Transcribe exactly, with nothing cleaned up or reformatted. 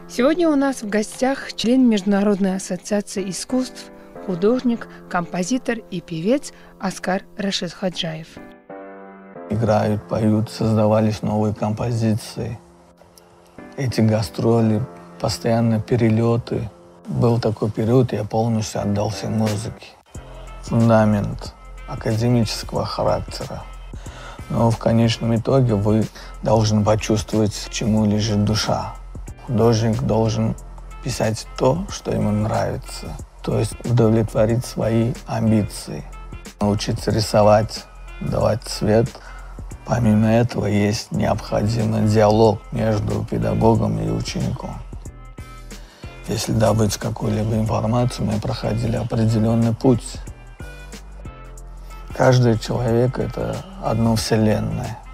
Сегодня у нас в гостях член Международной ассоциации искусств, художник, композитор и певец Аскар Рашидходжаев. Играют, поют, создавались новые композиции. Эти гастроли, постоянно перелеты. Был такой период, я полностью отдался музыке. Фундамент академического характера. Но в конечном итоге вы должны почувствовать, к чему лежит душа. Художник должен писать то, что ему нравится, то есть удовлетворить свои амбиции, научиться рисовать, давать цвет. Помимо этого есть необходимый диалог между педагогом и учеником. Если добыть какую-либо информацию, мы проходили определенный путь. Каждый человек — это одно вселенная.